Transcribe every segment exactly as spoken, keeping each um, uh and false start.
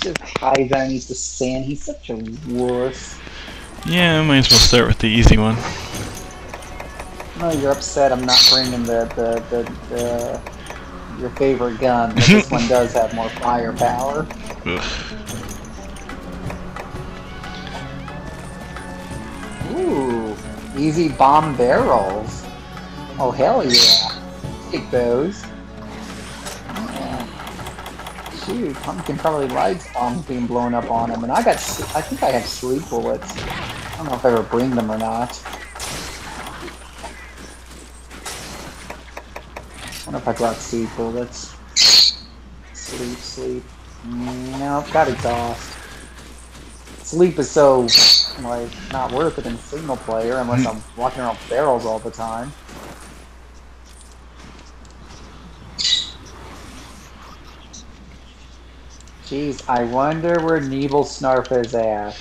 Just hides underneath the sand. He's such a wuss. Yeah, I might as well start with the easy one. No, you're upset I'm not bringing the, the, the, the your favorite gun, but this one does have more firepower. Ugh. Ooh, easy bomb barrels. Oh, hell yeah. Take those. Yeah. Shoot, Pumpkin probably likes bombs being blown up on him. And I got, I think I have sleep bullets. I don't know if I ever bring them or not. I wonder if I brought sleep bullets. Sleep, sleep. No, got exhaust. Sleep is so, like, not worth it in single player unless I'm walking around barrels all the time. Jeez, I wonder where Nebelsnarf is at.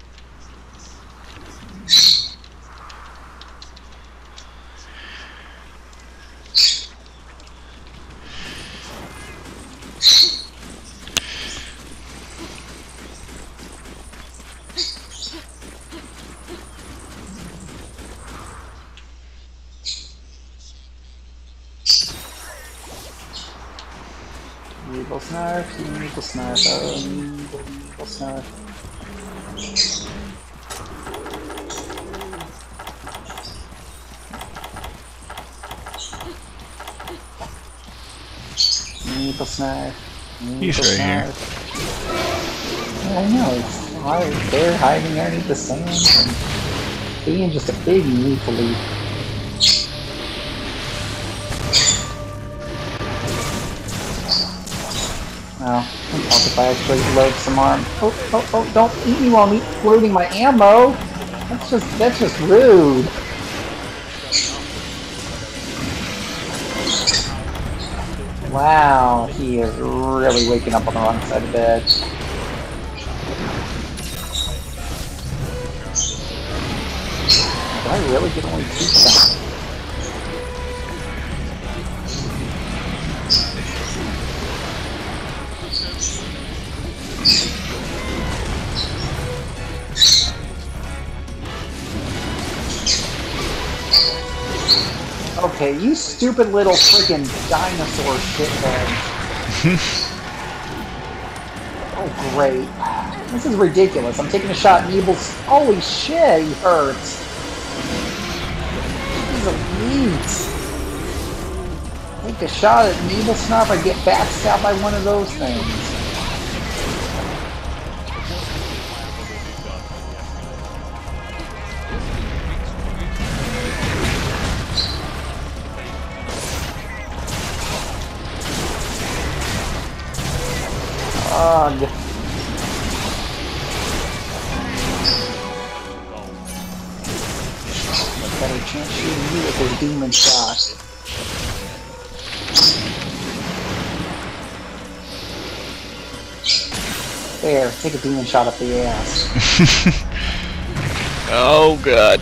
Nebelsnarf, Nebelsnarf, oh, Nebelsnarf. Nebelsnarf, He's right here. I know, it's right there hiding underneath the sand and being just a big meatly. Well, I'll talk if I actually load some arm. Oh, oh, oh, don't eat me while I'm loading my ammo! That's just, that's just rude. Wow, he is really waking up on the wrong side of bed. Did I really get only two shots? Okay, you stupid little freaking dinosaur shithead. Oh, great. This is ridiculous. I'm taking a shot at Nebel's. Holy shit, he hurts. He's a meat. Take a shot at Nebelsnarf, I get backstabbed by one of those things. Ugh. Better chance shooting you with his demon shot. There, take a demon shot up the ass. Oh god.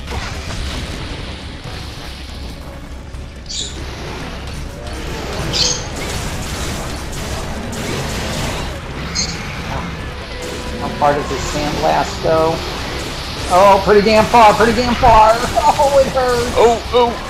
How far does this sandblast go? Oh, pretty damn far, pretty damn far. Oh, it hurts. Oh, oh.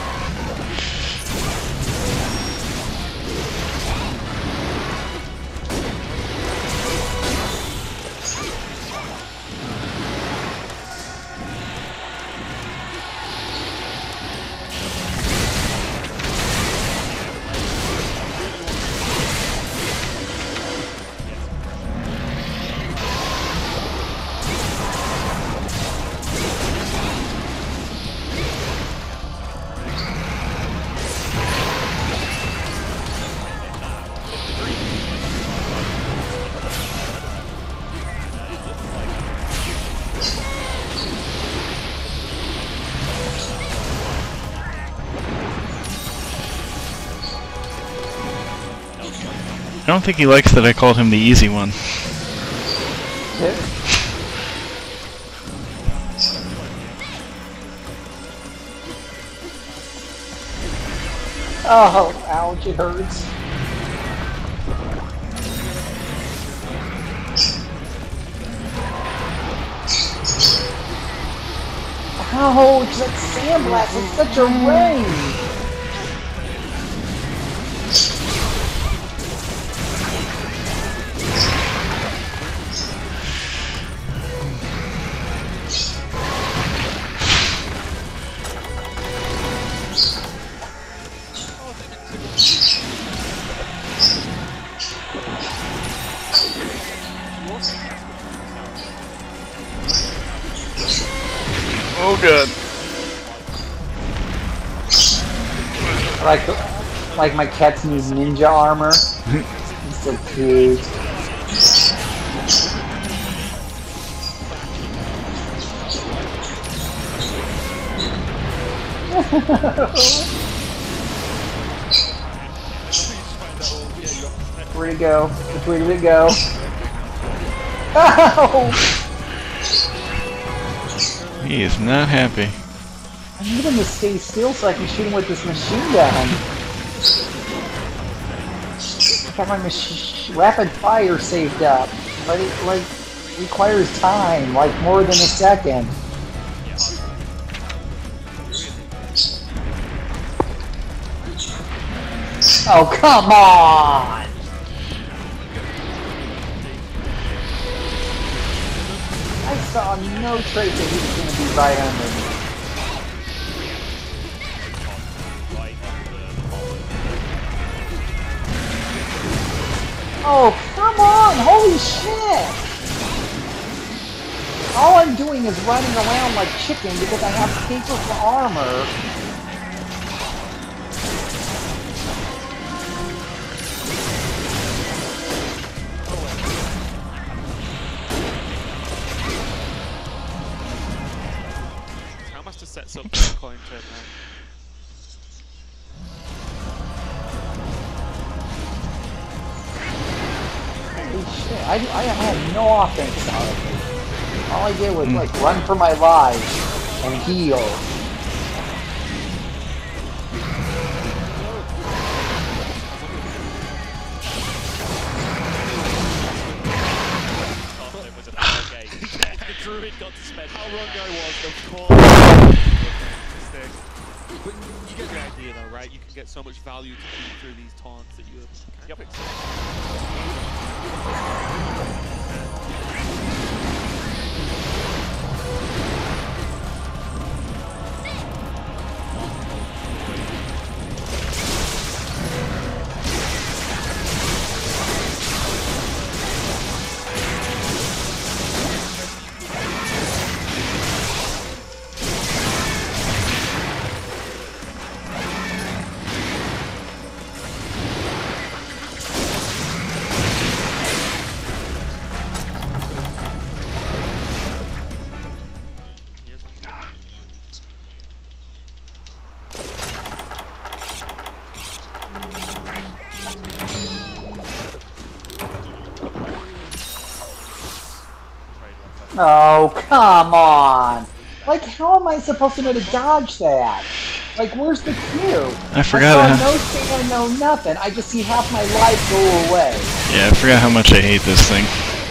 I don't think he likes that I called him the easy one. Oh, ouch, it hurts. Ouch, that sandblast is such a range! Oh god. Like, like my cat's new ninja armor. It's so cute. Where'd it go? Which way did it go? Ow! He is not happy. I need him to stay still so I can shoot him with this machine gun. I got my mach rapid fire saved up, but it like requires time, like more than a second. Oh, come on! I saw no trace that he was going to be right under me. Oh, come on! Holy shit! All I'm doing is running around like chicken because I have paper for armor. Sets up the coin turn now. Holy shit, I, I had no offense out of it. All I did was mm. like run for my life and heal. The druid got to spend how long ago was, of course. But you get the idea though, right? You can get so much value to feed through these taunts that you have. Yep. Oh, come on! Like, how am I supposed to know to dodge that? Like, where's the cue? I forgot. I saw no stand, no nothing. I just see half my life go away. Yeah, I forgot how much I hate this thing.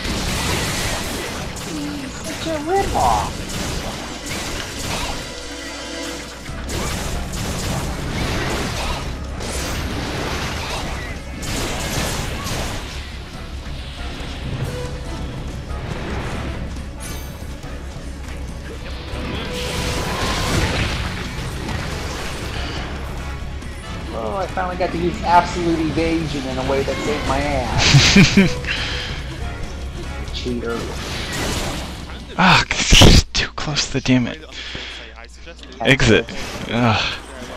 It's such a ripoff. Oh, I finally got to use absolute evasion in a way that saved my ass. Cheater. Ah, too close to the damn it. Exit. Ugh.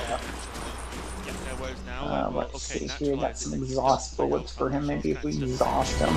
Uh, let's see here, got some exhaust bullets for him, maybe if we exhaust him.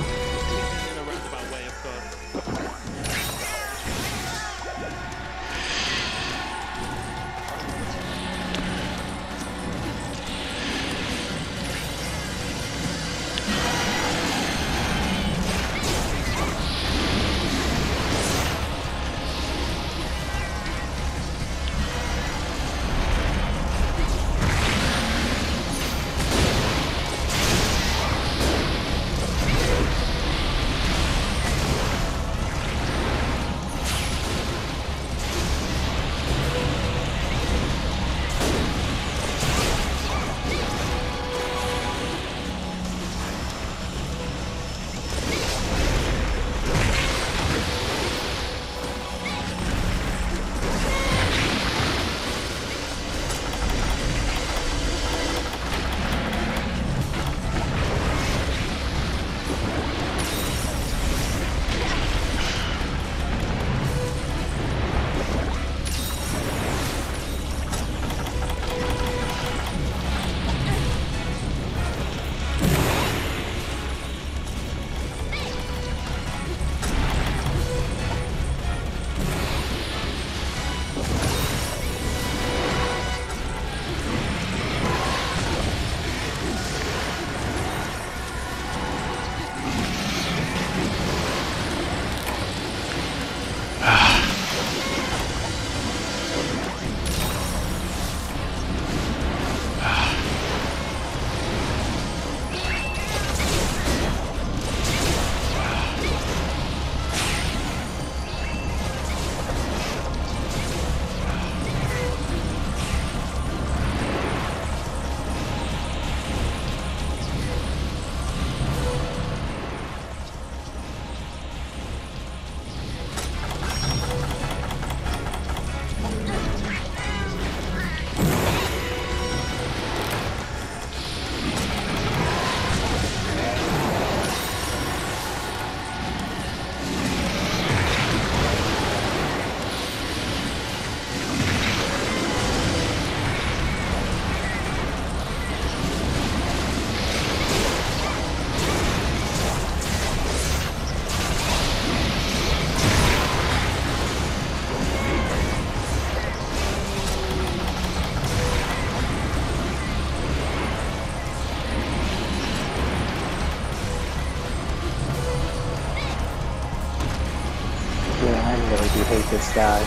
really do hate this guy.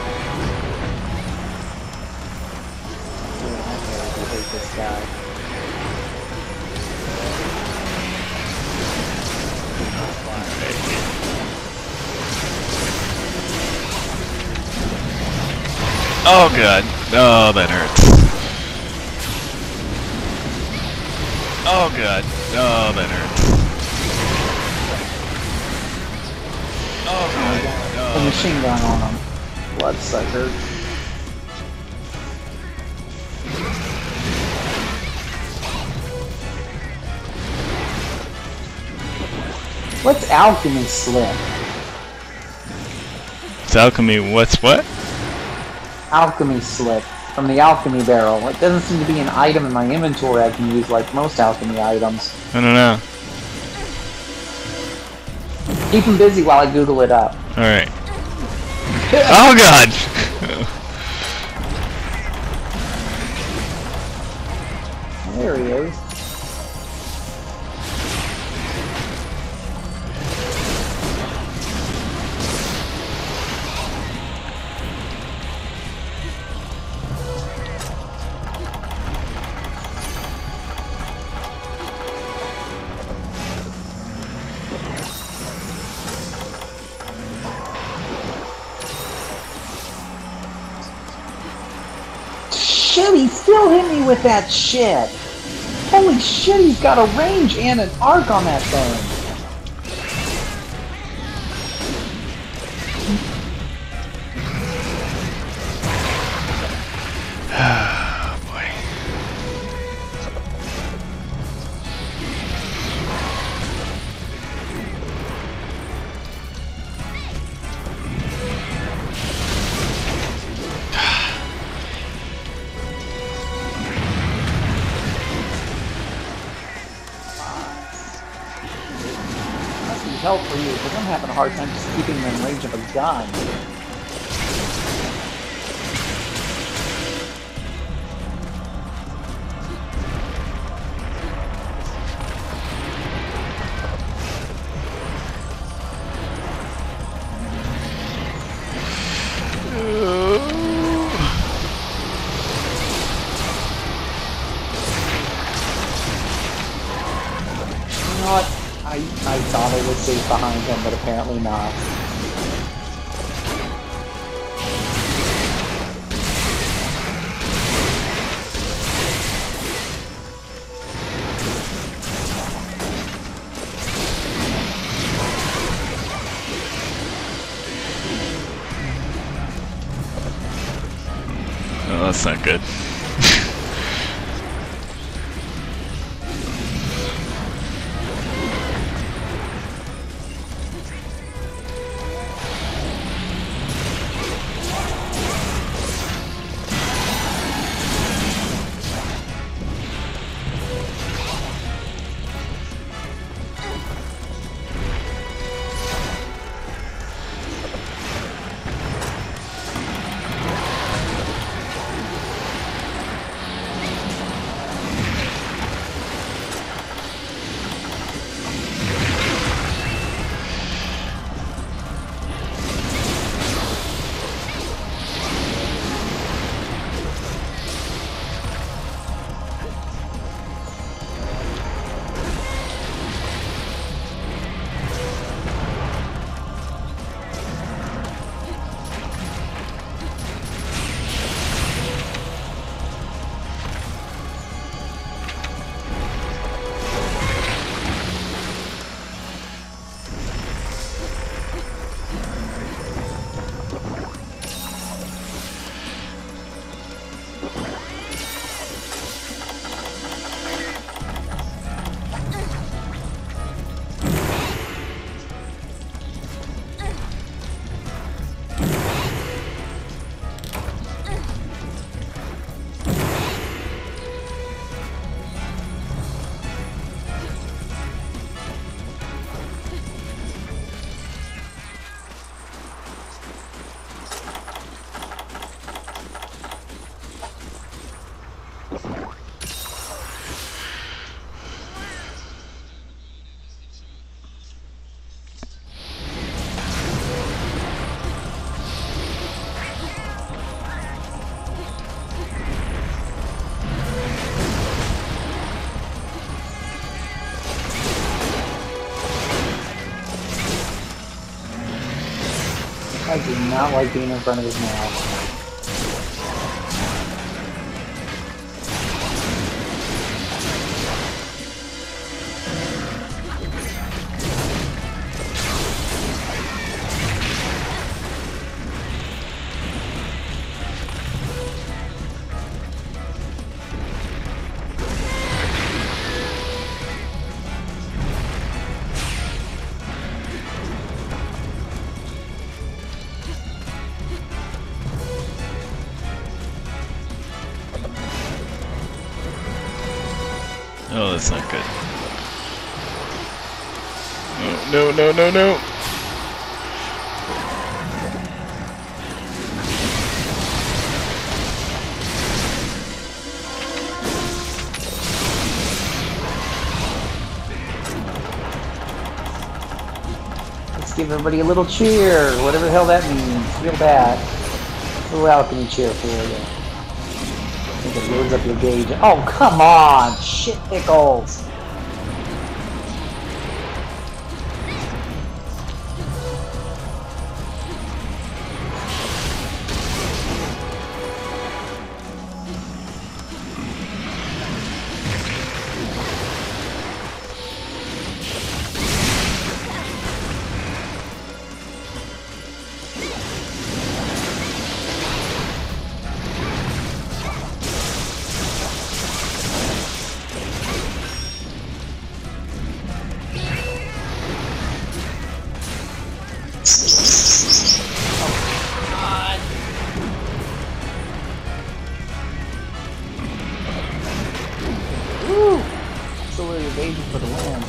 Yeah, I really do hate this guy. Oh god. Oh, that hurts. Oh god. Oh, that hurts. Oh god. Oh, The machine gun on him. Bloodsucker. What's alchemy slip? It's alchemy. What's what? Alchemy slip from the alchemy barrel. It doesn't seem to be an item in my inventory I can use like most alchemy items. I don't know. Keep him busy while I Google it up. Alright. Oh god! There he is. Shit, he still hit me with that shit! Holy shit, he's got a range and an arc on that thing! Oh boy. Must be help for you, because I'm having a hard time just keeping him in range of a gun. You know what? I, I thought I was safe behind him, but apparently not. Oh, that's not good. I do not like being in front of his mouth. Oh, that's not good. Oh, no, no, no, no. Let's give everybody a little cheer, whatever the hell that means. Real bad. A little alchemy cheer for you. I think it loads up your gauge. Oh, come on! Shit pickles! Woo! Solar evasion for the win.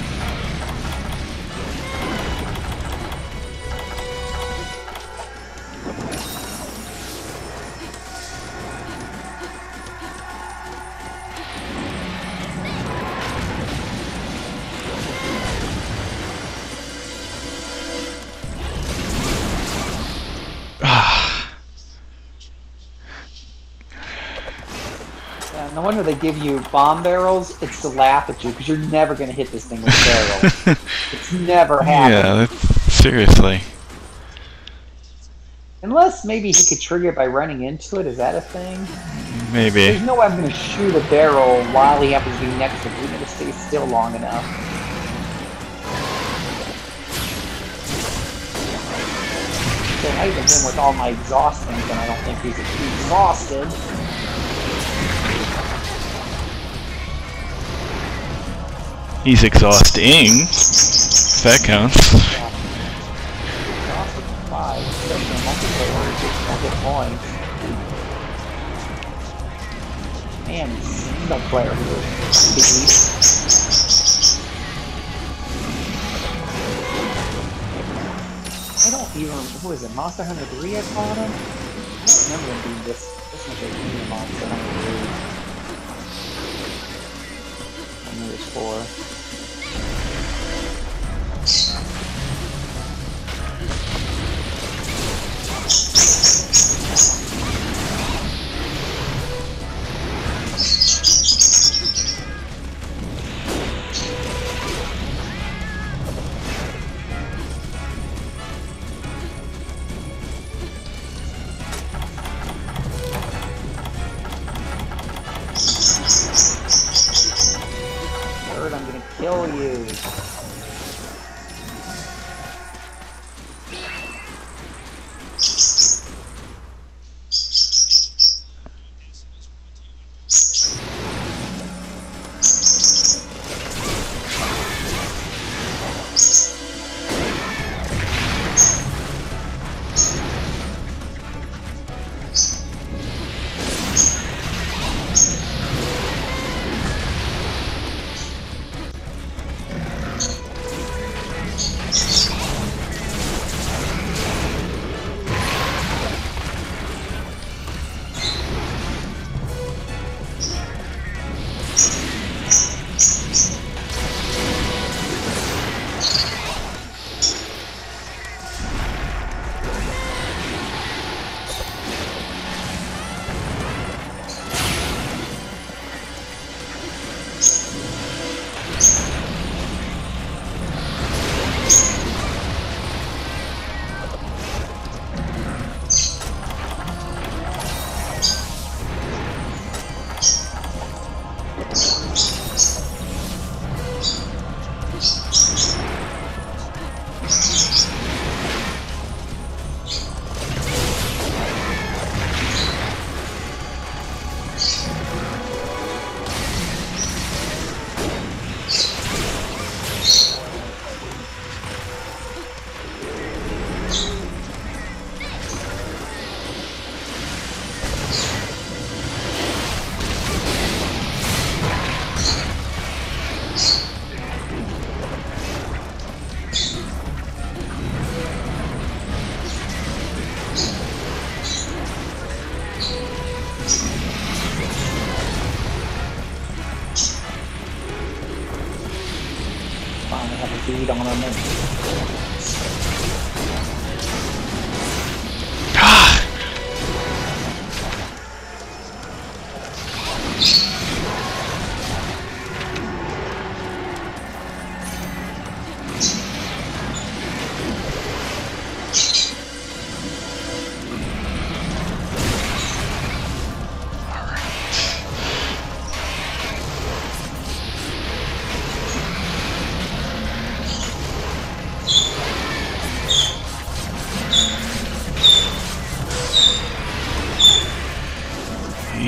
Yeah, no wonder they give you bomb barrels. It's to laugh at you because you're never going to hit this thing with barrels. It's never happened. Yeah, that's, seriously. Unless maybe he could trigger it by running into it. Is that a thing? Maybe. There's no way I'm going to shoot a barrel while he happens to be next to me. He's going to stay still long enough. So I even him with all my exhaust things, and I don't think he's exhausted. He's exhausting. If that counts. Yeah. Exhausted five, especially in multiplayer where you just don't get points. Man, single player here. I don't even, who is it, Monster Hunter three I caught him? I don't remember him being this, this much of a Monster Hunter three. I knew it was four. Bird, I'm gonna kill you.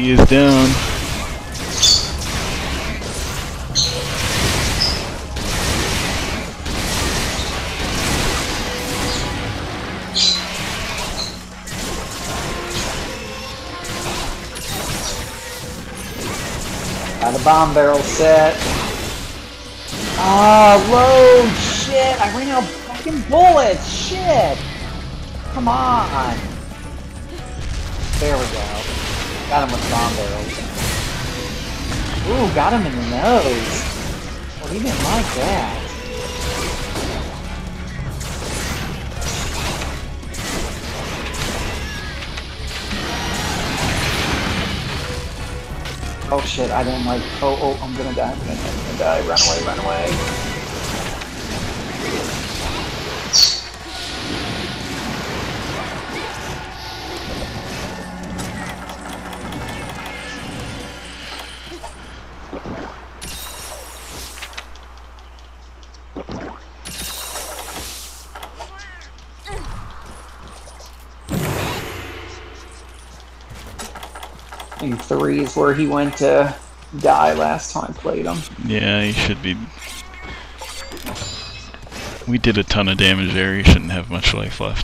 He is down. Got a bomb barrel set. Ah, load! Shit! I ran out of fucking bullets! Shit! Come on! There we go. Got him with bomb barrels. Ooh, got him in the nose. Well, he didn't like that. Oh shit, I didn't like. Oh, oh, I'm gonna die. I'm gonna, I'm gonna die. Run away, run away. I think three is where he went to die last time I played him. Yeah, he should be. We did a ton of damage there. He shouldn't have much life left.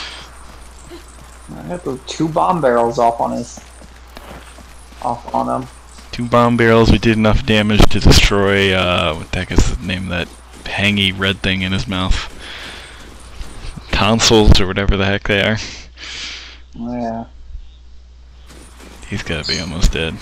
I got the two bomb barrels off on his, off on him. Two bomb barrels. We did enough damage to destroy. Uh, what the heck is the name of that hangy red thing in his mouth? Tonsils or whatever the heck they are. Yeah. He's gotta be almost dead.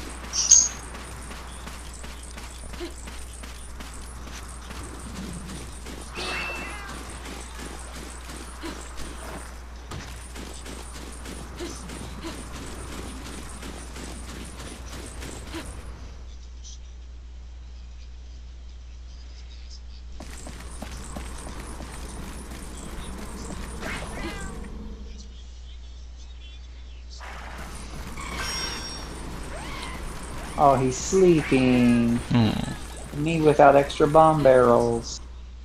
Oh, he's sleeping. Mm. Me without extra bomb barrels.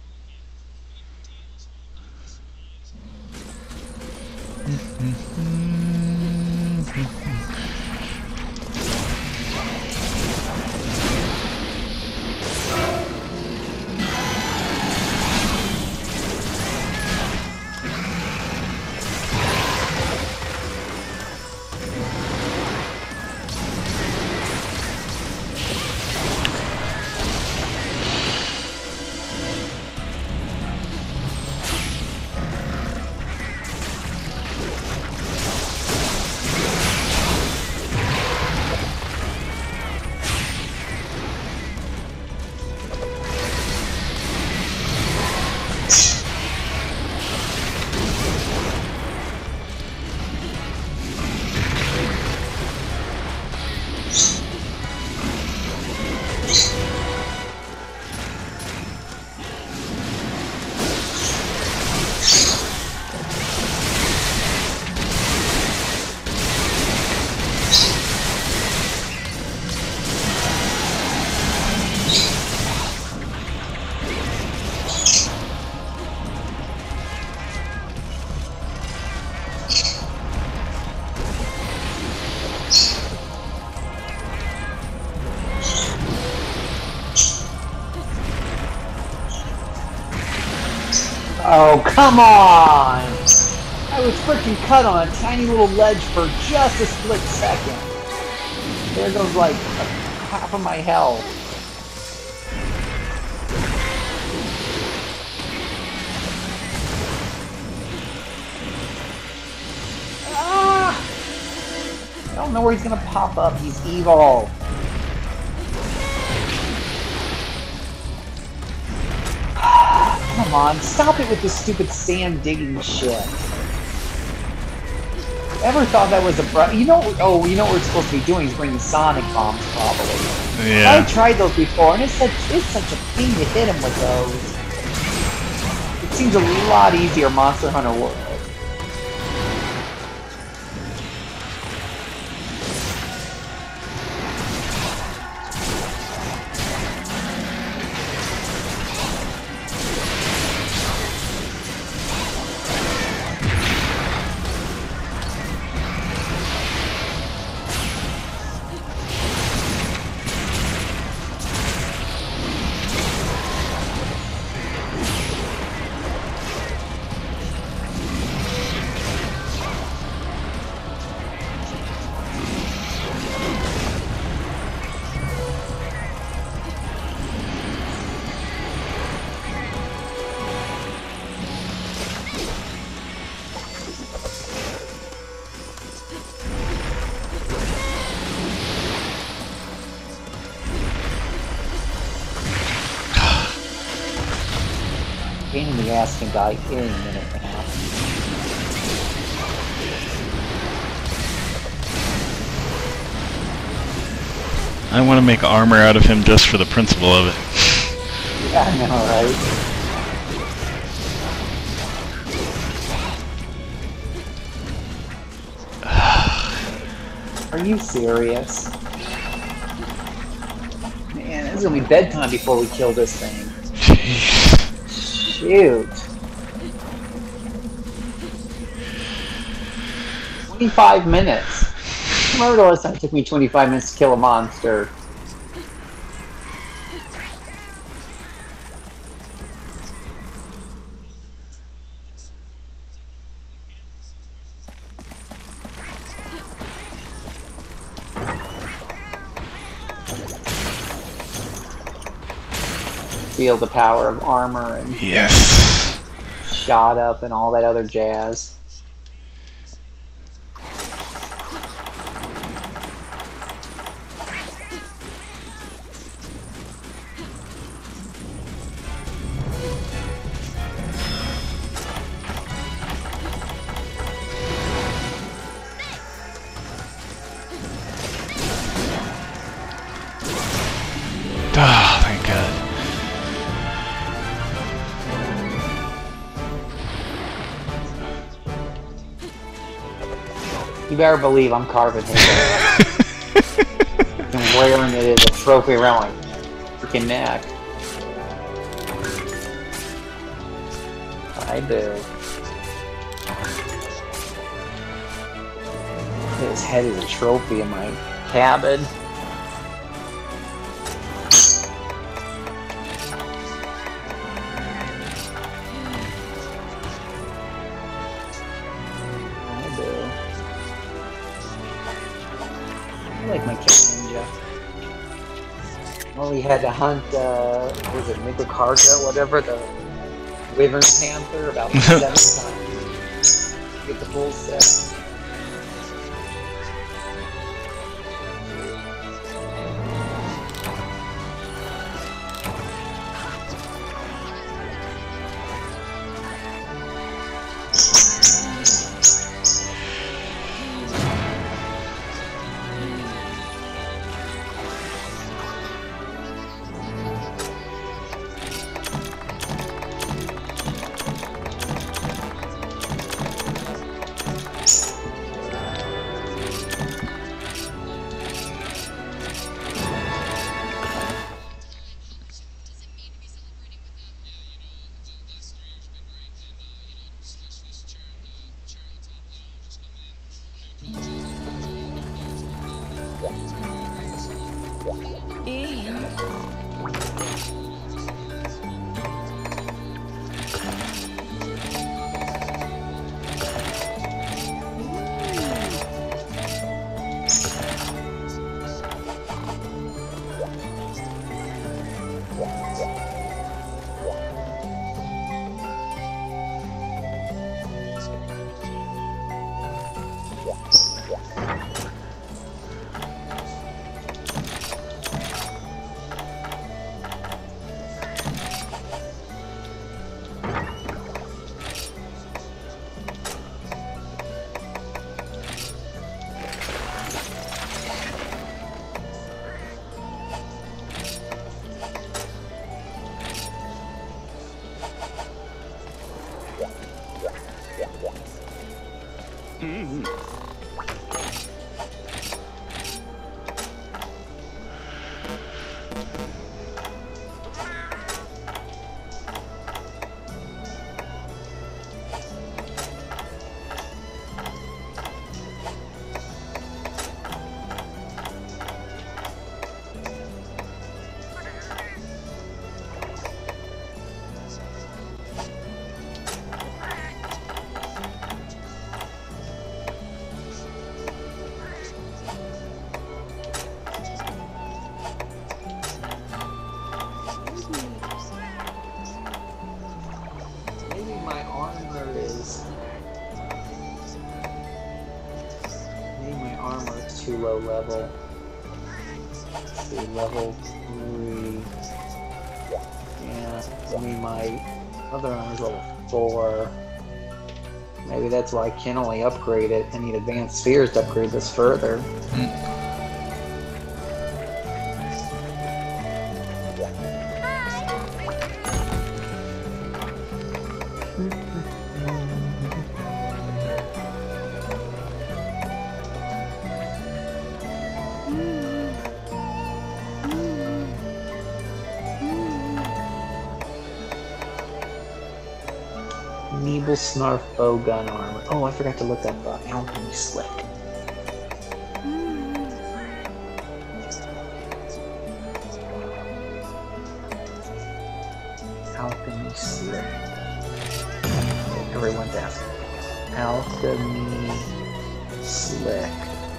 Oh, come on! I was freaking cut on a tiny little ledge for just a split second. There goes like half of my health. Ah! I don't know where he's gonna pop up. He's evil. Come on, stop it with this stupid sand digging shit. Ever thought that was a br- you know? Oh, you know what we're supposed to be doing is bringing sonic bombs, probably. Yeah. I tried those before, and it's such it's such a pain to hit him with those. It seems a lot easier, Monster Hunter World. pain in the ass can die any minute now. I want to make armor out of him just for the principle of it. Yeah, I know, right? Are you serious? Man, it's gonna be bedtime before we kill this thing. Shoot. twenty-five minutes. I remember the last time it took me twenty-five minutes to kill a monster. Feel the power of armor and Yes. shot up and all that other jazz. Oh, thank God. You better believe I'm carving his ass. And wearing it as a trophy around my freaking neck. I do. His head is a trophy in my cabin. I like my cat ninja. Well, we had to hunt, uh, what was it, Microcarga, whatever, the Wyvern Panther, about seven times to get the full set. Too low level. Let's see, level three. Yeah, we might Other one was level four. Maybe that's why I can only upgrade it. I need advanced spheres to upgrade this further. Mm. Neeble Snarf bow gun armor. Oh, I forgot to look up uh, Alchemy Slick. Alchemy Slick. Everyone's asking. Alchemy Slick.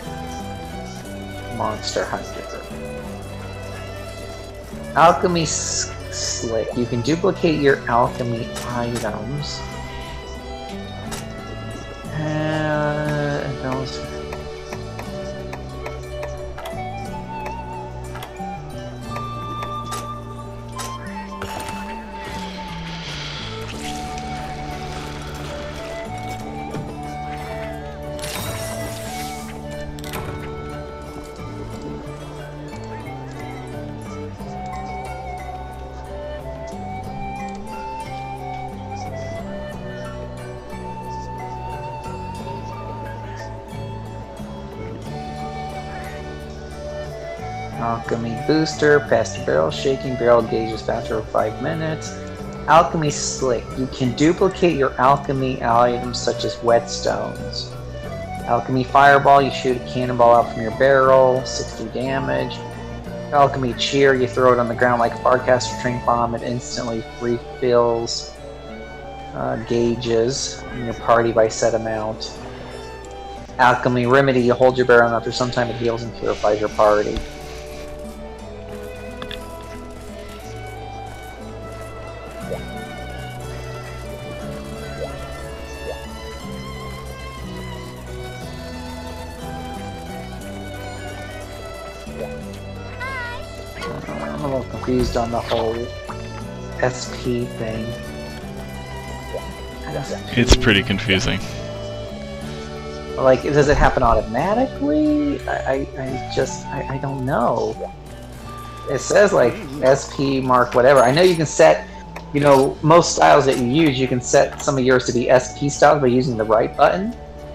Monster Hunter. Alchemy S Slick. You can duplicate your alchemy items. Uh, and those. Alchemy Booster, faster barrel, shaking barrel gauges faster for five minutes. Alchemy Slick, you can duplicate your alchemy items such as whetstones. Alchemy Fireball, you shoot a cannonball out from your barrel, sixty damage. Alchemy Cheer, you throw it on the ground like a Farcaster Train Bomb, it instantly refills uh, gauges in your party by set amount. Alchemy Remedy, you hold your barrel and after some time it heals and purifies your party. I'm a little confused on the whole S P thing. It's pretty confusing. Like, does it happen automatically? I, I, I just, I, I don't know. It says like S P mark whatever. I know you can set, you know, most styles that you use, you can set some of yours to be S P styles by using the right button.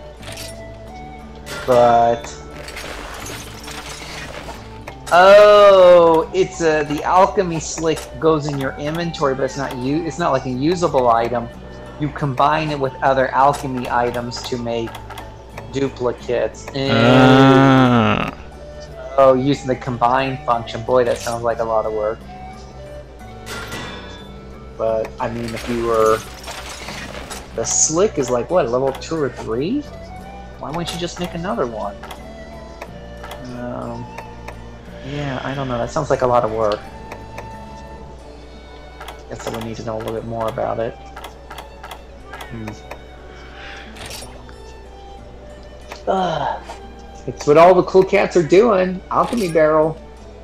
But oh, it's uh, the alchemy slick goes in your inventory, but it's not u it's not like a usable item. You combine it with other alchemy items to make duplicates. Uh. Oh, using the combine function. Boy, that sounds like a lot of work. But I mean, if you were the slick is like what, level two or three? Why wouldn't you just make another one? Um. Yeah, I don't know. That sounds like a lot of work. Guess I would need to know a little bit more about it. Hmm. Ugh. It's what all the cool cats are doing. Alchemy barrel.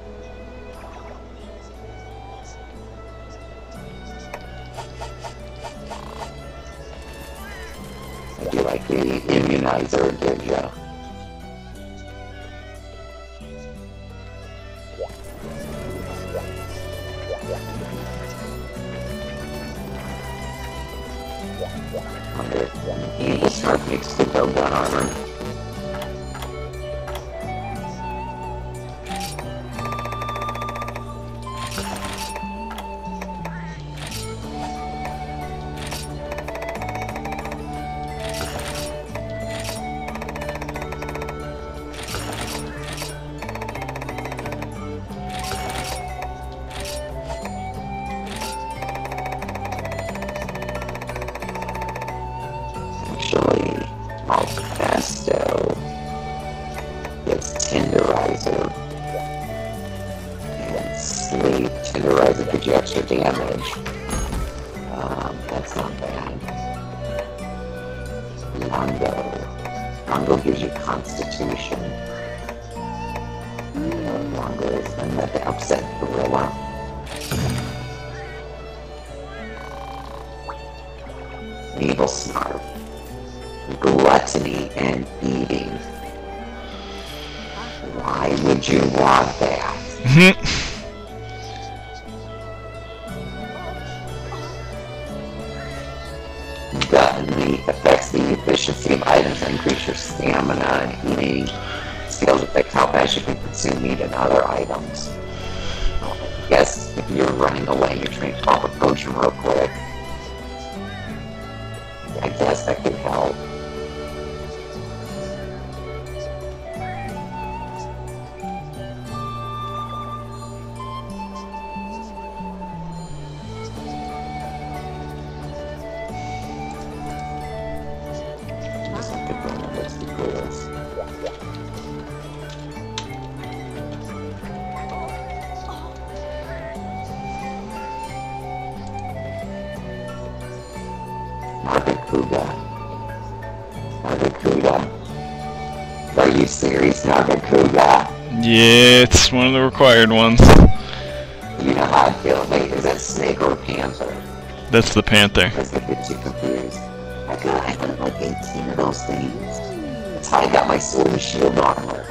I do like the immunizer it gives you. Evil Snarf makes the bow gun armor. Actually, Malfasto gets Tenderizer, and Sleep Tenderizer gives you extra damage. Um, that's not bad. Longo. Longo gives you Constitution. Uh, Longo is another upset gorilla. evil smart, gluttony, and eating. Why would you want that? Gluttony affects the efficiency of items and increase your stamina, and eating skills affect how fast you can consume meat and other items. I guess if you're running away, you're trying to pop a potion real quick. I guess that could help. Just have to go on this because Nagakuga. Nagakuga. Are you serious, Nagakuga? Yeah, it's one of the required ones. You know how I feel. Wait, is that snake or a panther? That's the panther. Because I get too confused. I got, I got like eighteen of those things. That's how I got my sword and shield armor.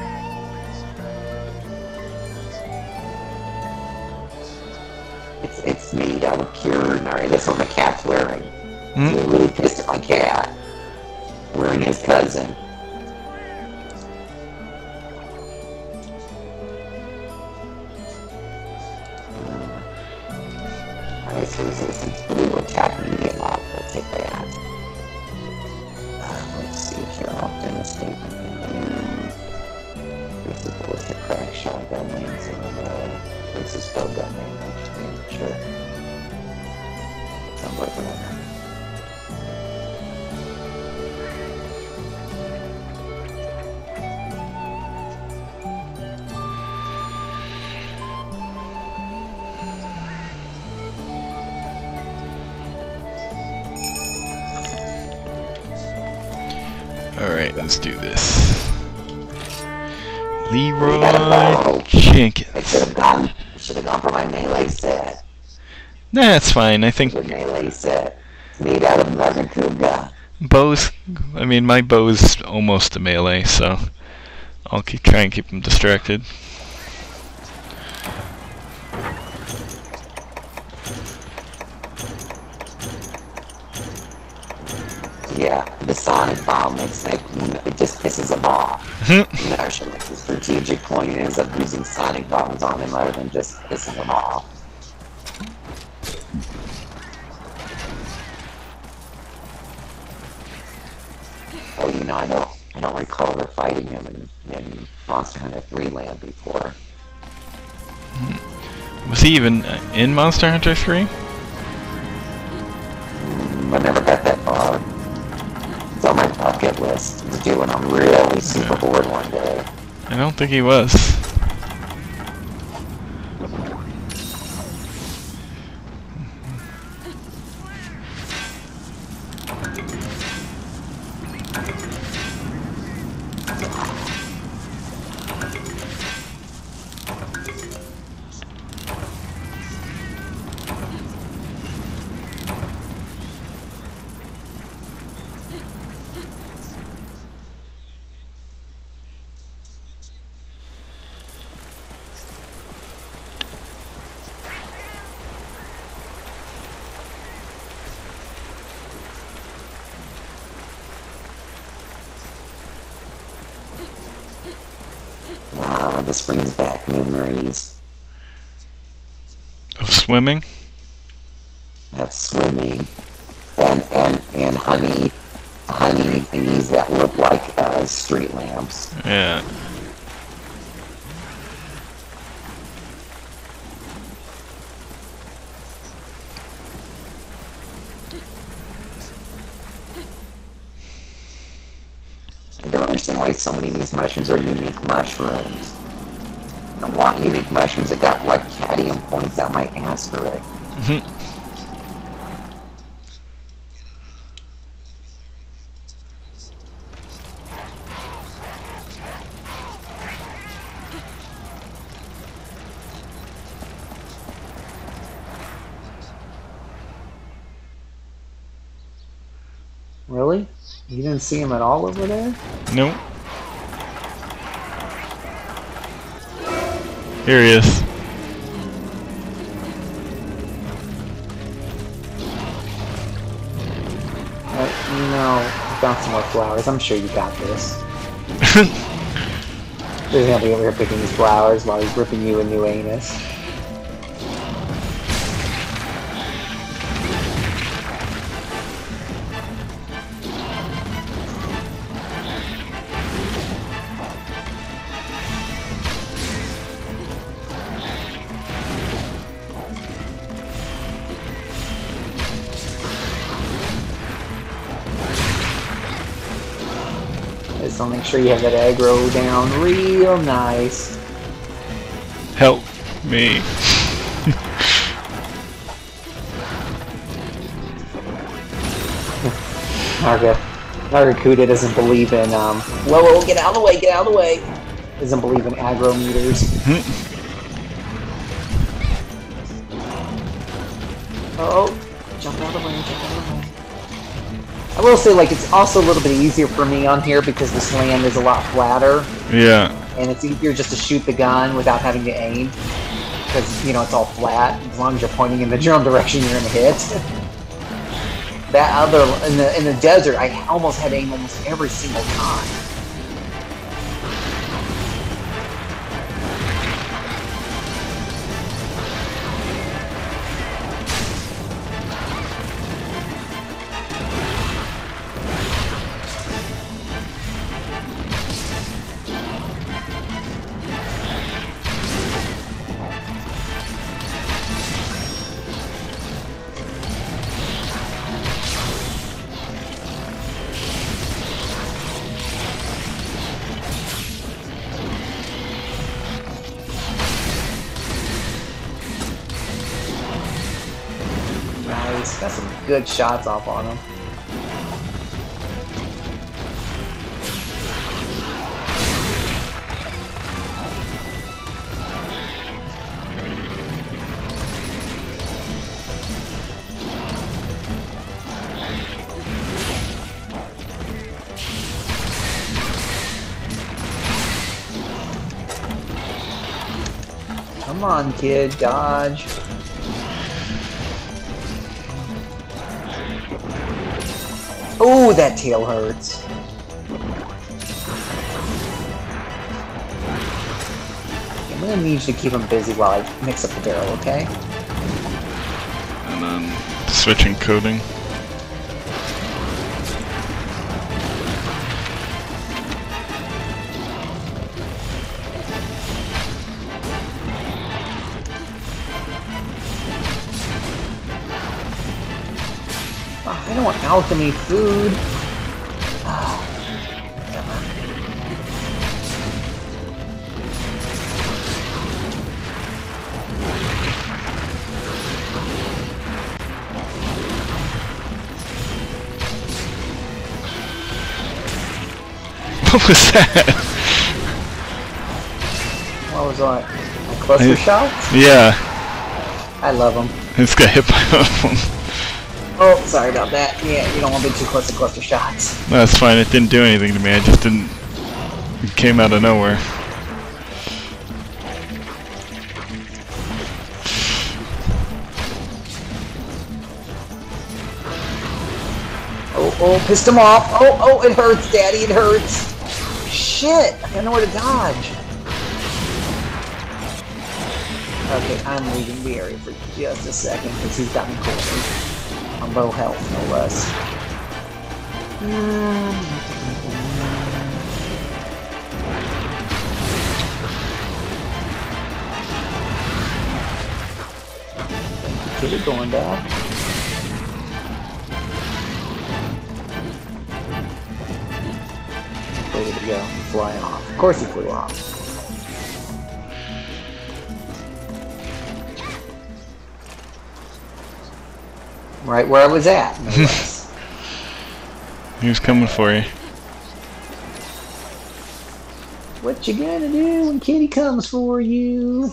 It's, it's made out of pure nari. That's what my cat's wearing. Hmm? I'm really pissed at my cat. Wearing his cousin. Alright, so this is blue attacking me a lot. Let's take that. Uh, let's see here. Often a statement. This is ballistic crack shotgun lands in the middle. This is still gun damage. Sure. It's not working on that. Alright, let's do this. Leroy I Jenkins. should have gone. Should have gone for my melee set. Nah, that's fine. I think The melee set. It's made out of Nagakuga. bows. I mean, my bow's almost a melee, so I'll keep try and keep him distracted. Yeah, the sonic bomb makes it. It just pisses them off. Actually, the strategic point is of using sonic bombs on him rather than just pissing them off. Oh, you know, I don't, I don't recall her fighting him in, in Monster Hunter three Land before. Was he even uh, in Monster Hunter three? Mm, I never got that far. It's on my bucket list to do when I'm really super bored one day. I don't think he was. Wow, this brings back memories Of swimming? of swimming and, and, and honey, honey thingies that look like uh, street lamps. Yeah. I don't understand why so many of these mushrooms are unique mushrooms. I want unique mushrooms that got like cadmium points that might ask for it. Mhm. You didn't see him at all over there? Nope. Here he is. Uh, no, I found some more flowers. I'm sure you got this. He's gonna be over here picking these flowers while he's ripping you a new anus. So make sure you have that aggro down real nice. Help me. Narga, Nargacuda doesn't believe in, um, whoa, whoa, get out of the way, get out of the way. Doesn't believe in aggro meters. Oh, jump out of the way, jump out of the way. I will say, like, it's also a little bit easier for me on here because this land is a lot flatter. Yeah. And it's easier just to shoot the gun without having to aim. Because, you know, it's all flat. As long as you're pointing in the general direction, you're going to hit. That other, in the, in the desert, I almost had to aim almost every single time. Nice, got some good shots off on him. Come on, kid, dodge. Oh, that tail hurts. I'm gonna need you to keep him busy while I mix up the barrel, okay? And then switching coding. I don't want alchemy food. Oh, come on. What was that? What was that? A cluster I- shot? Yeah. I love them. I just got hit by one of them. Oh, sorry about that. Yeah, you don't want to be too close to cluster shots. No, that's fine. It didn't do anything to me. I just didn't. It came out of nowhere. Oh, oh, pissed him off. Oh, oh, it hurts, Daddy, it hurts. Shit, I don't know where to dodge. Okay, I'm leaving the area for just a second because he's got me cornered. On low health, no less. Thank you, kid, going down. Ready to go, flying off. Of course he flew off. Right where I was at, no less. He was coming for you. What you gonna do when Kitty comes for you?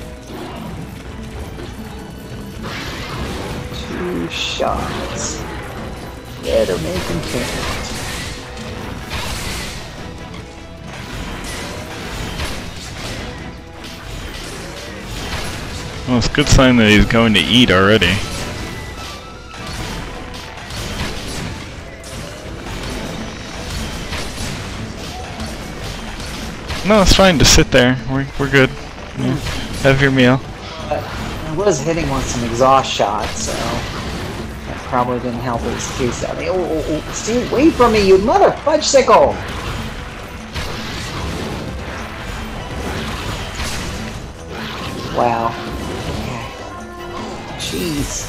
Two shots. Better make him count. Well, it's a good sign that he's going to eat already. No, it's fine. Just sit there. We're we're good. Yeah. Have your meal. But I was hitting with some exhaust shots, so that probably didn't help his case out. Oh, oh, oh, stay away from me, you mother fudgesicle! Wow. Jeez.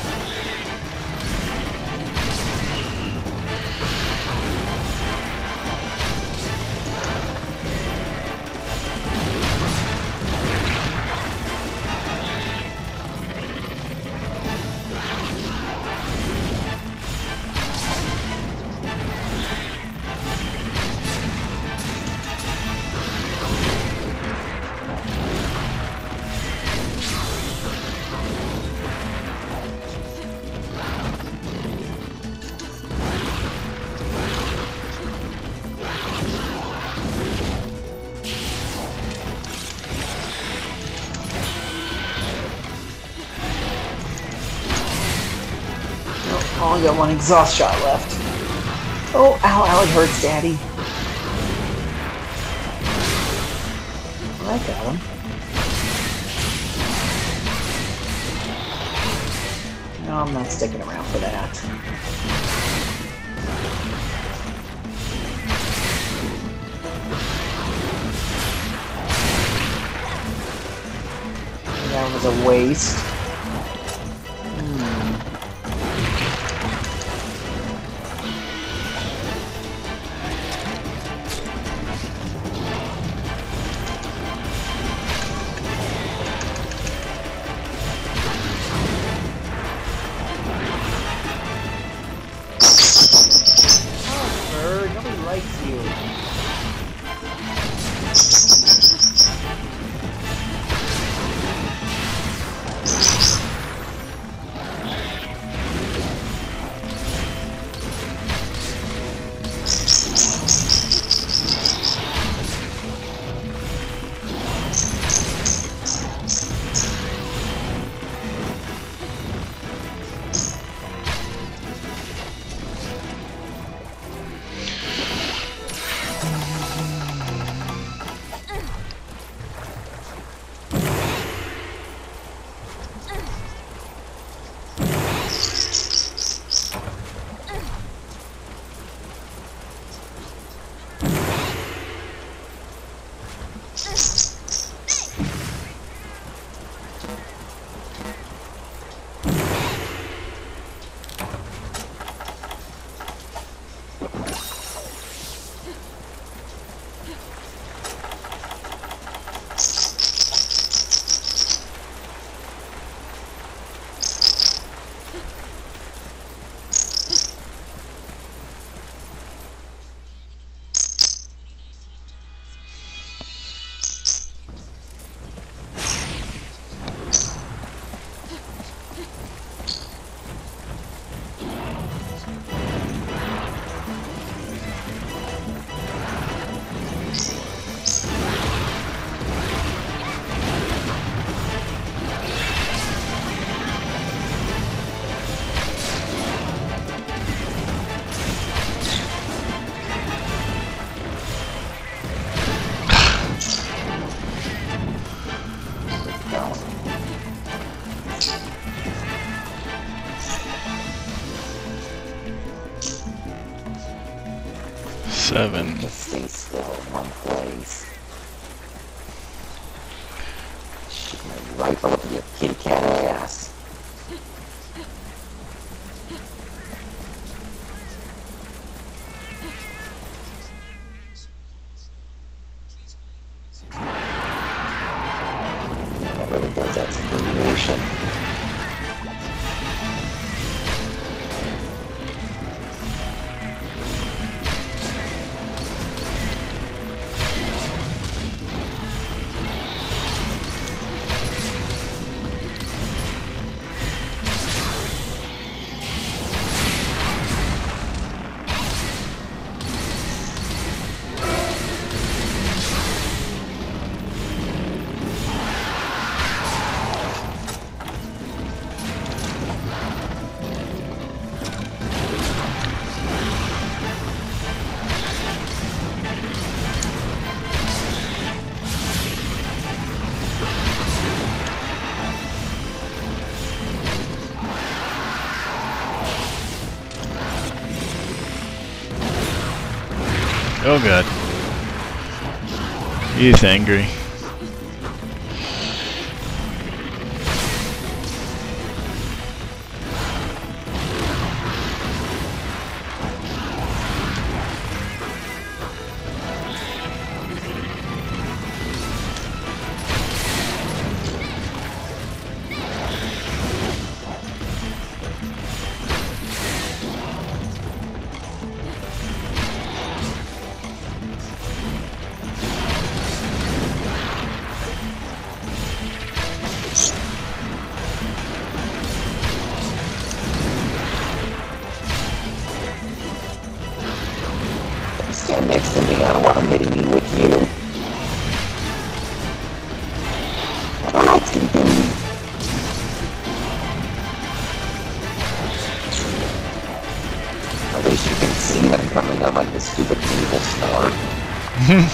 Oh, I got one exhaust shot left. Oh, ow, ow, it hurts, Daddy. I got him. No, I'm not sticking around for that. That was a waste. Hmm. Nobody likes you. Seven. Just stay still in one place. Shoot my rifle up in your kitty cat ass. That really does that to coordination. Oh god. He's angry. Stand next to me, I don't want to meet me with you. I don't like to do. At least you can see them coming up like the stupid evil star.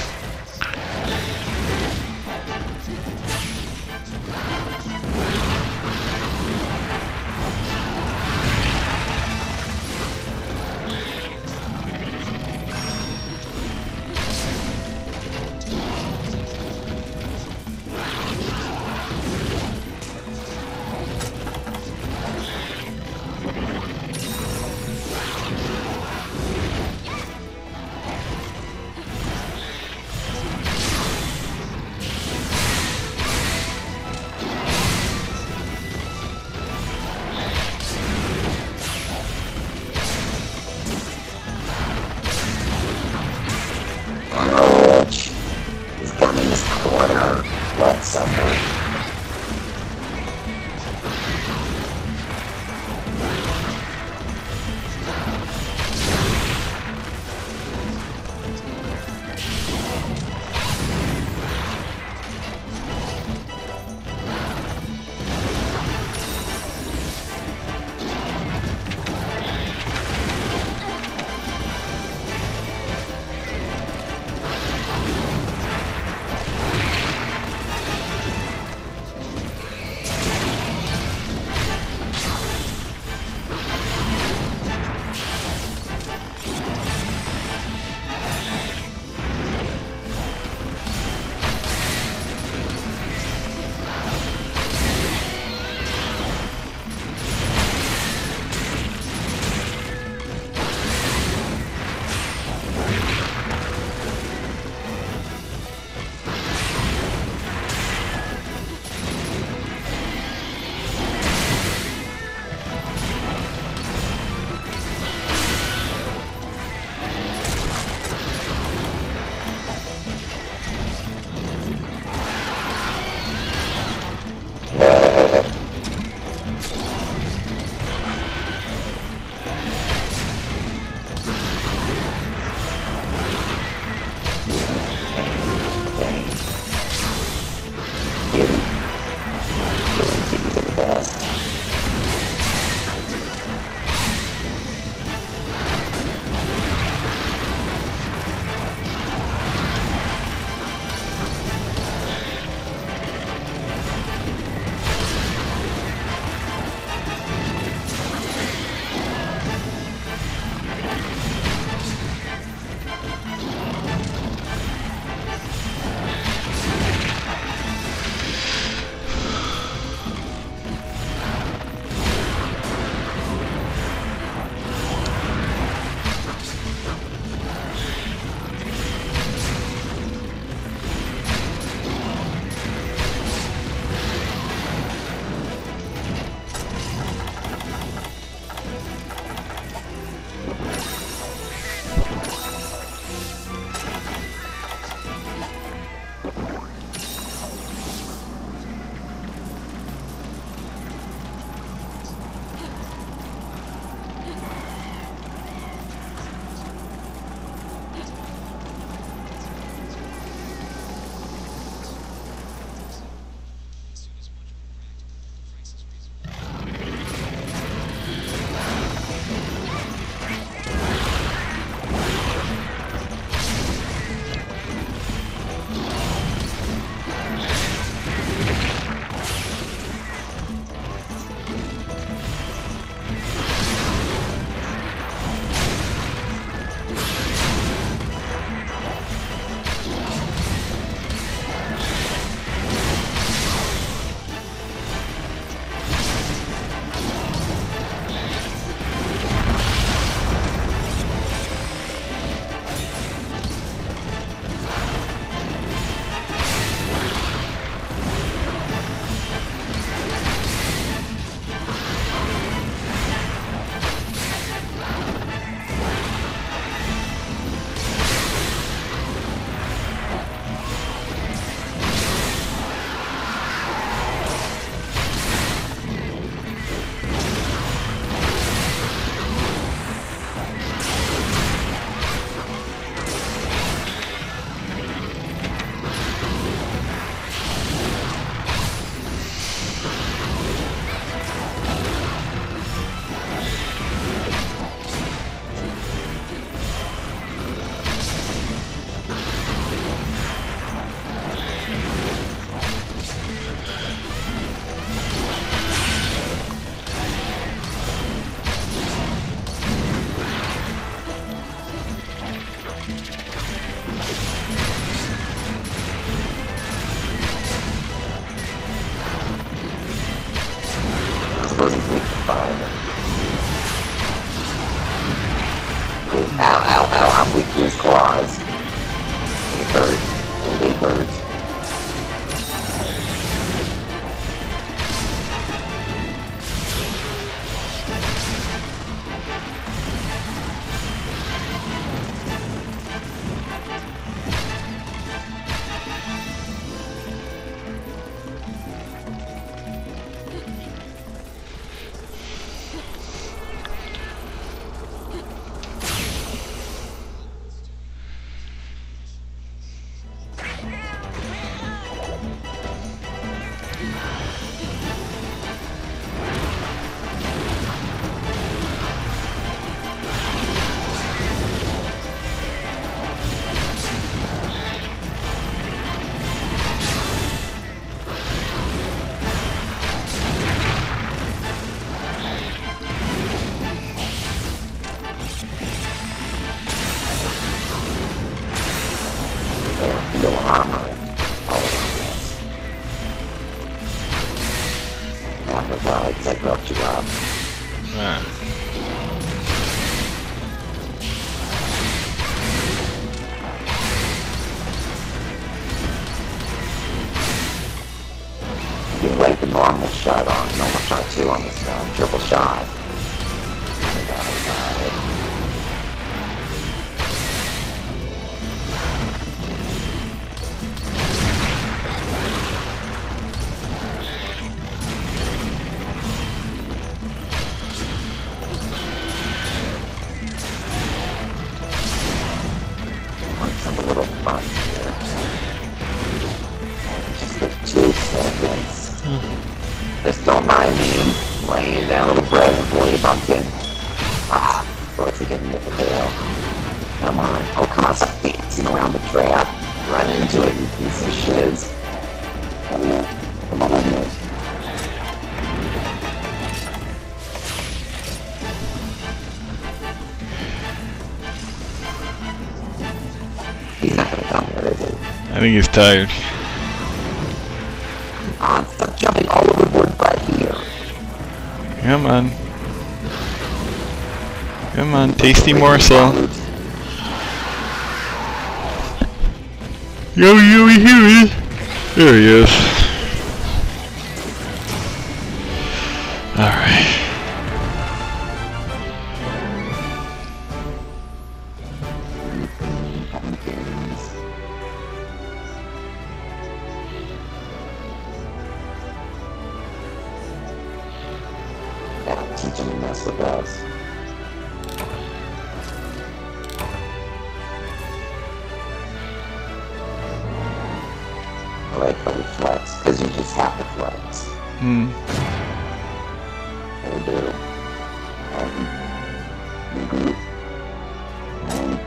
Ow, ow, ow, I'm weak to his claws. They hurt. They hurt. No armor. Oh, that was all because I broke you up. Ah. You like the normal shot on, normal shot two on this um, triple shot. Oh my god, oh god. A little fun here. Just for two seconds. Just don't mind me laying down a little bread for you, pumpkin. Ah, let's get into the tail. Come on. Oh, come on, stop dancing around the trap. Run into it, you piece of shiz. Come on. Come on, man. He's not gonna come here, is he? I think he's tired. On, stop jumping all over the board right here. Come on. Come on, tasty morsel. Yo, yo, here he is. There he is. Alright. That'll teach him to mess with us. I like how we flex, because you just have to flex. Hmm. I do. Um, mhm. Um,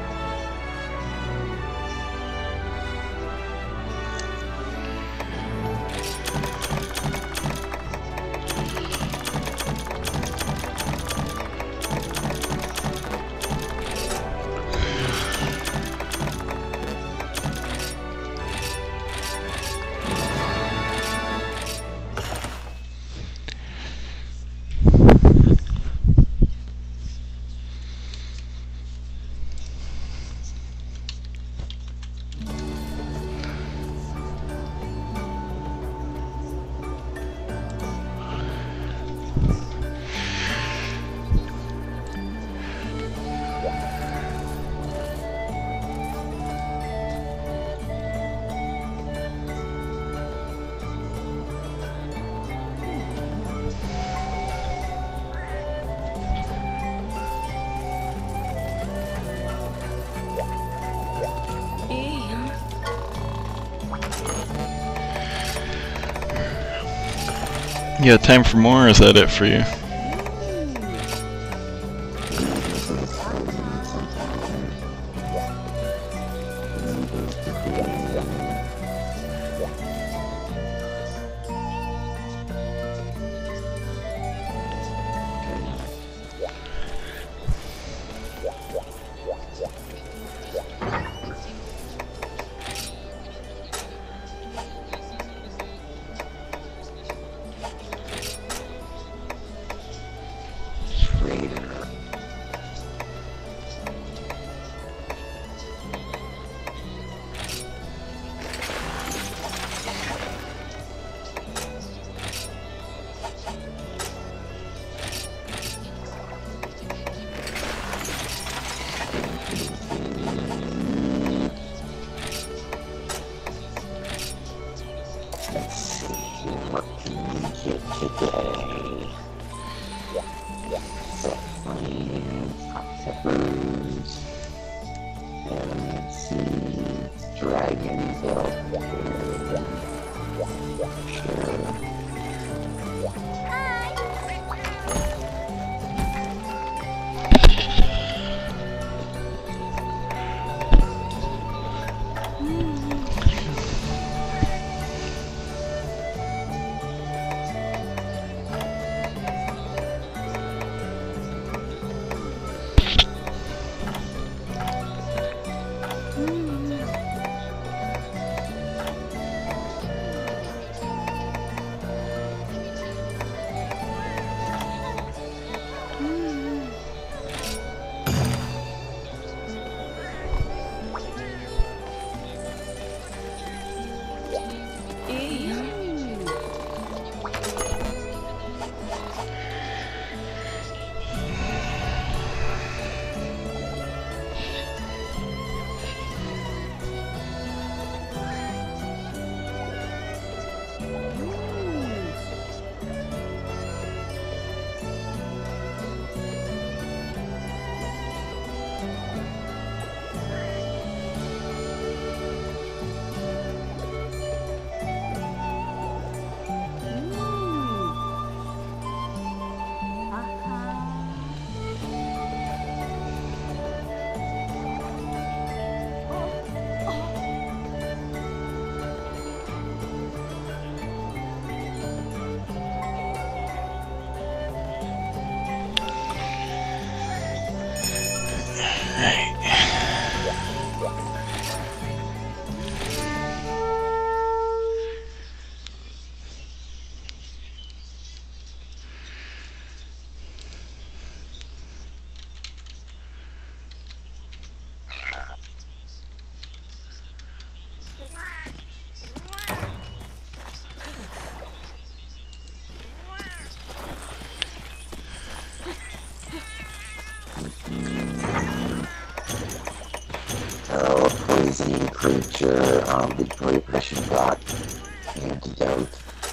You got time for more, or is that it for you? Peppers. And let's see. Dragonville. Sure. Creature, um, Victoria Precious Rock, Antidote.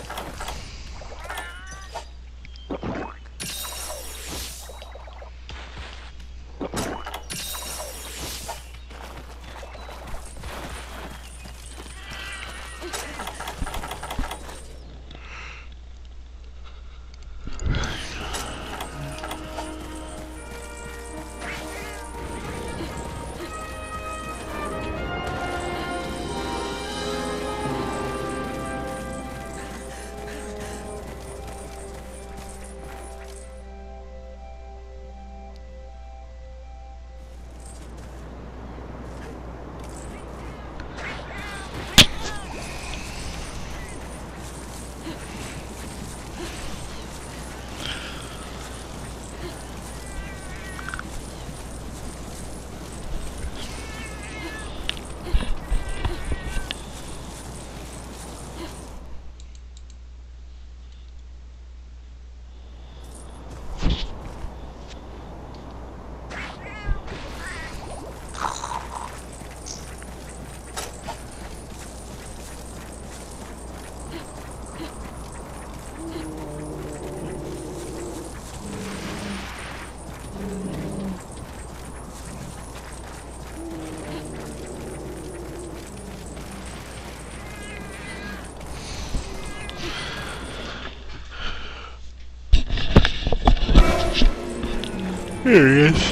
Here he is.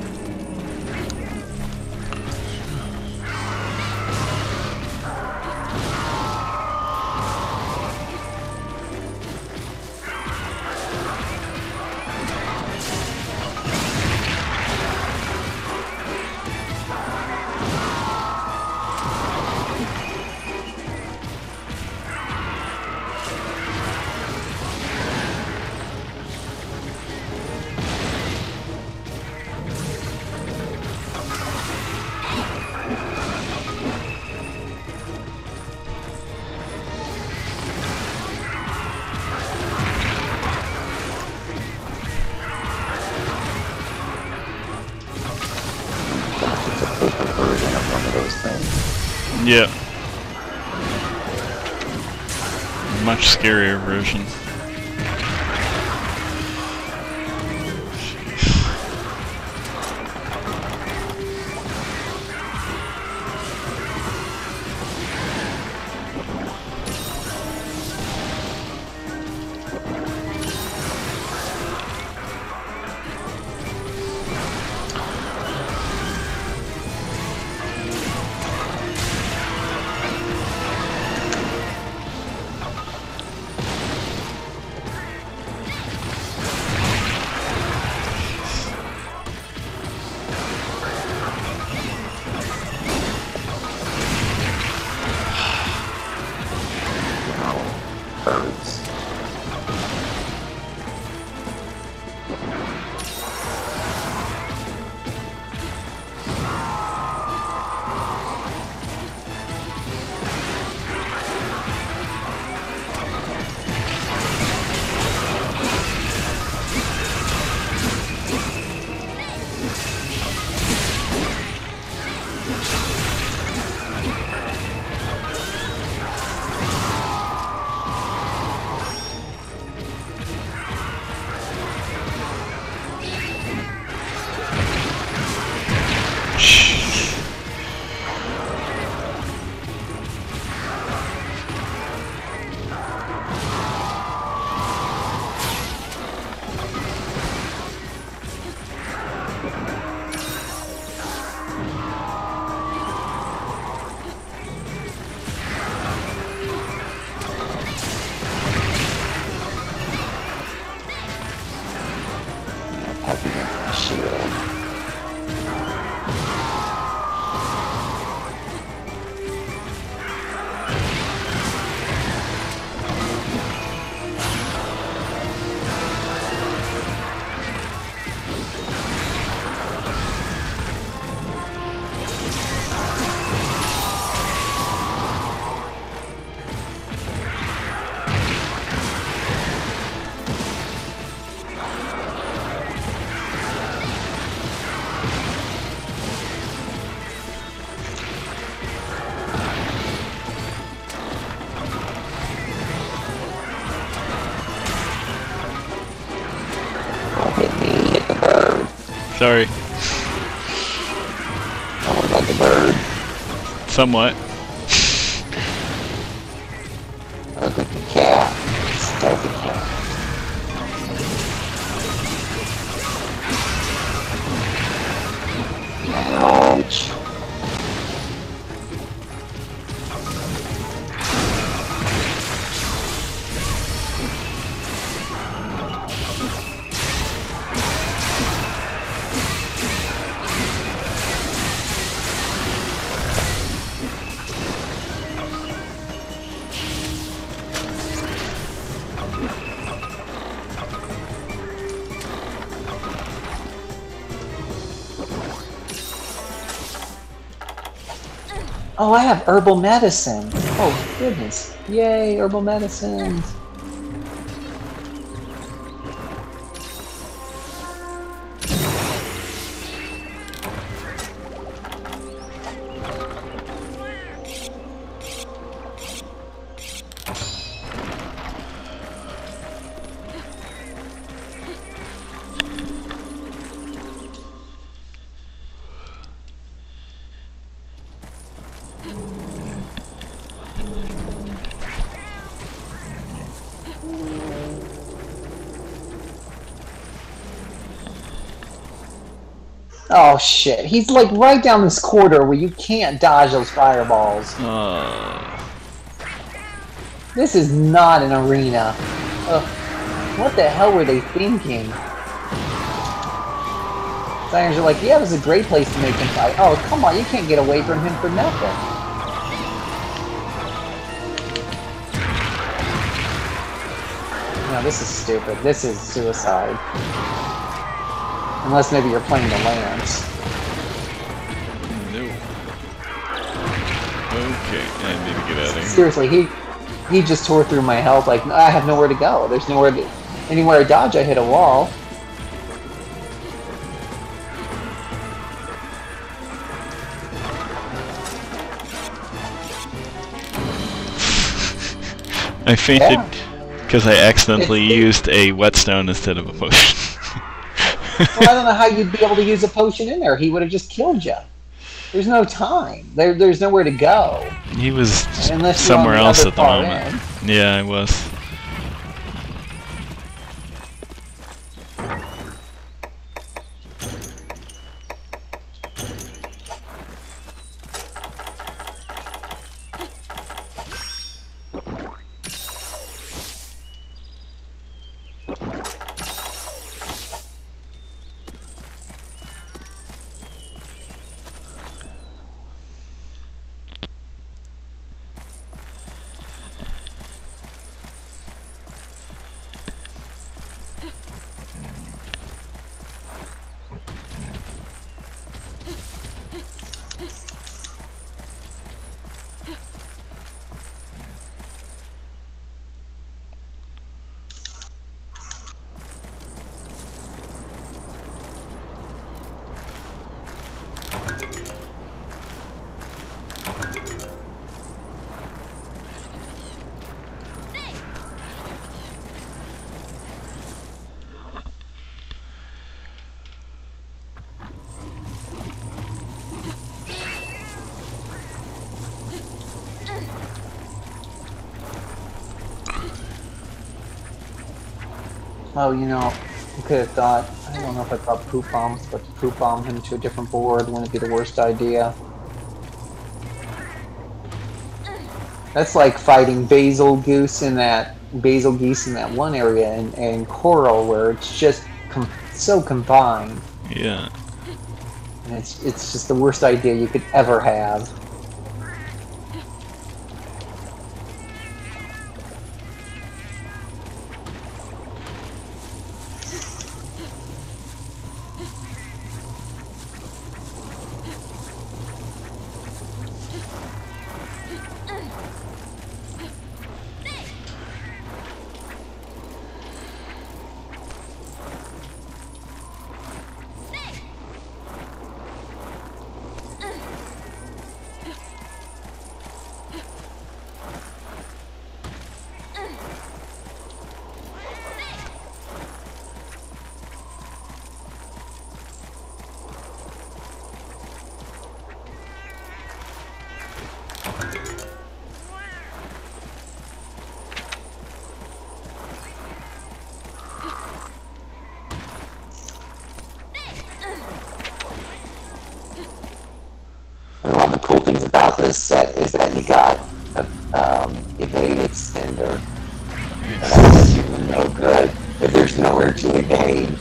Yeah. Much scarier version. Jeez. Sorry. I look like a bird. Somewhat. I look like a cat. Stealthy cat. Ouch. Oh, I have herbal medicine. Oh, goodness. Yay, herbal medicines. Oh shit, he's like right down this corridor where you can't dodge those fireballs. Uh, This is not an arena. Ugh. What the hell were they thinking? Designers are like, yeah, this is a great place to make him fight. Oh, come on, you can't get away from him for nothing. No, this is stupid. This is suicide. Unless maybe you're playing the Lance. no. Okay, I need to get out of here. Seriously, he he just tore through my health. Like, I have nowhere to go. There's nowhere to anywhere to dodge. I hit a wall. I fainted Yeah. because I accidentally It's- used a whetstone instead of a potion. Well, I don't know how you'd be able to use a potion in there. He would have just killed you. There's no time. There, there's nowhere to go. He was Unless you're on somewhere the else other at the far moment. end. Yeah, I was. Oh, you know, I could have thought, I don't know if I thought poop bombs, but to poop bomb him to a different board wouldn't be the worst idea. That's like fighting Basil Goose in that Basil Geese in that one area in, in Coral where it's just com so combined. Yeah. And it's it's just the worst idea you could ever have. cool things about this set is that you got a um, evade extender. That does you no good if there's nowhere to evade.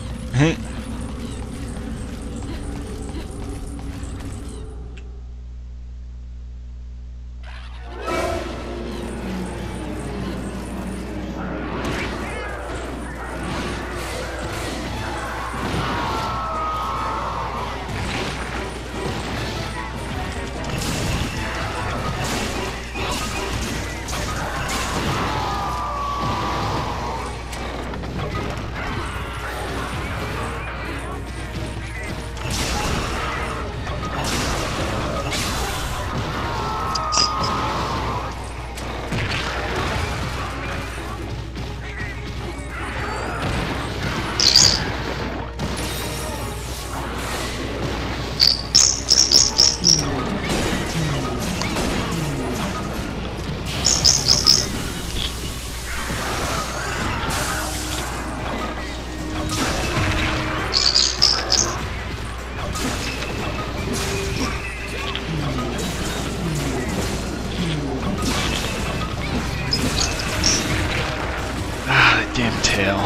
Damn tail.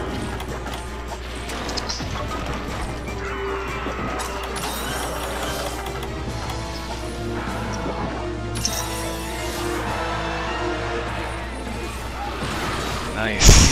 Nice.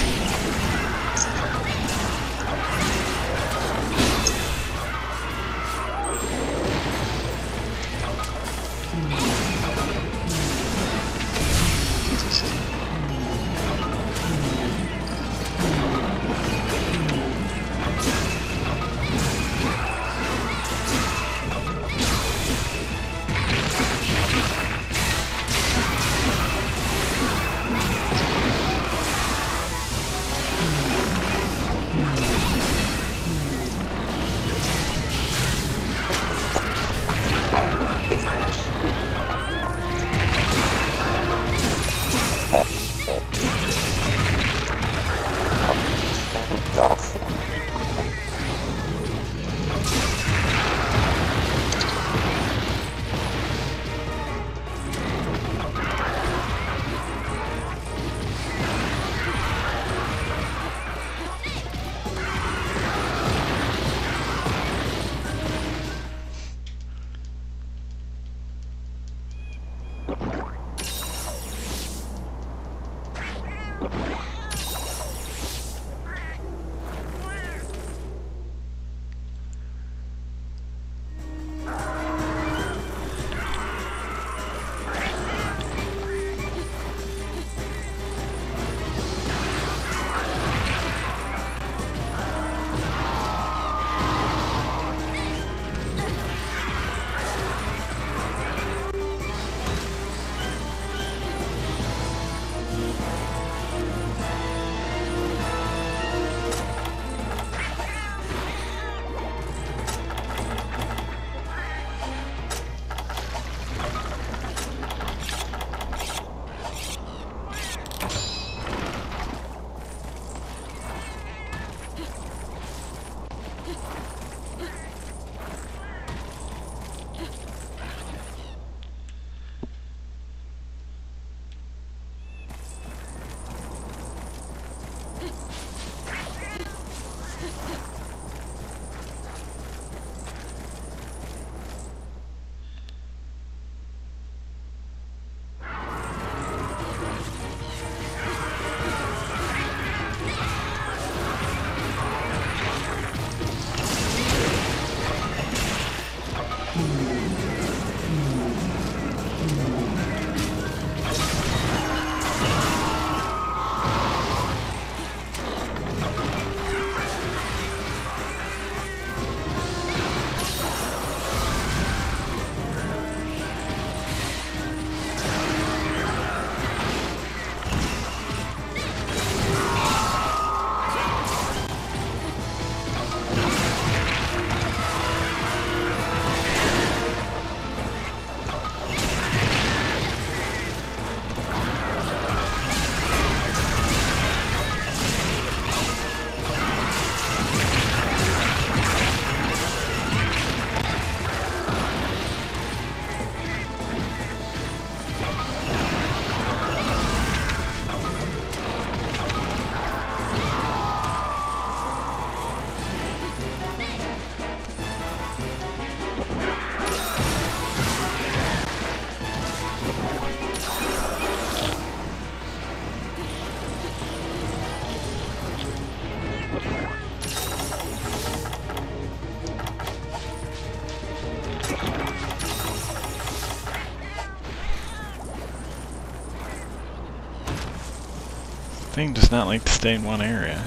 thing does not like to stay in one area.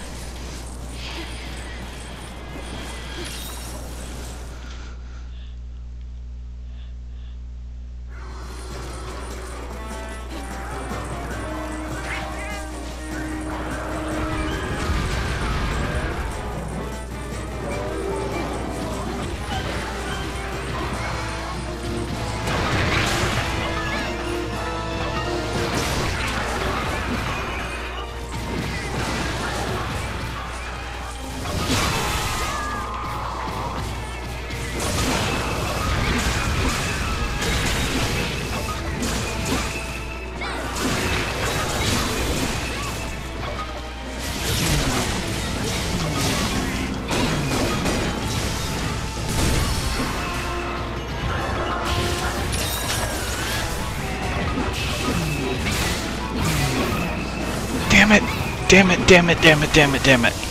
Damn it! Damn it, damn it, damn it, damn it, damn it.